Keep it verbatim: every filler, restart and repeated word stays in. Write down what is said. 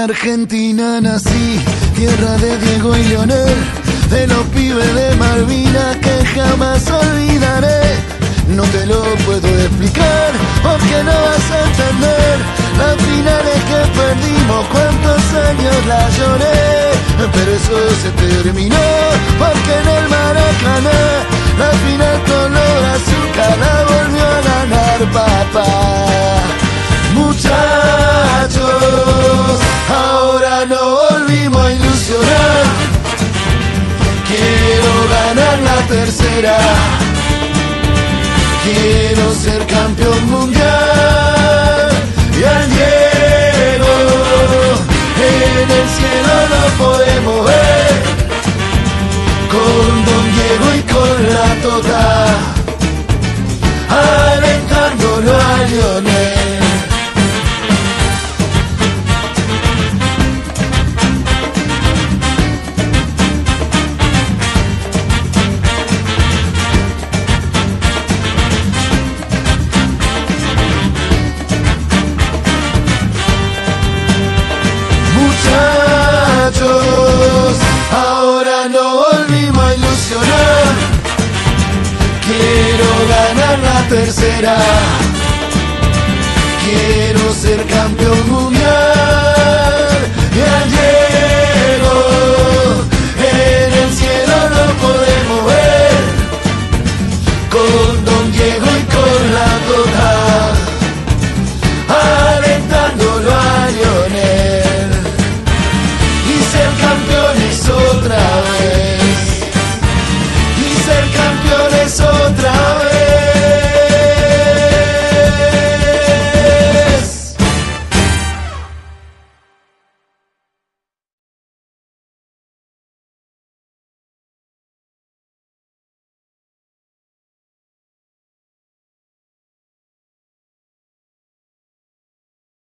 Argentina nací, tierra de Diego y Leonel, de los pibes de Malvinas que jamás olvidaré. No te lo puedo explicar porque no vas a entender las finales que perdimos, cuántos años la lloré, pero eso se terminó porque en el Maracaná la final color azúcar la volvió a ganar papá. Muchachos, ahora no volvimos a ilusionar, quiero ganar la tercera, quiero ser campeón mundial. Y al Diego en el cielo lo podemos ver, con Don Diego y con la Tota, alentándolo a Lionel. Ahora no volvimos a ilusionar, quiero ganar la tercera, quiero ser campeón mundial.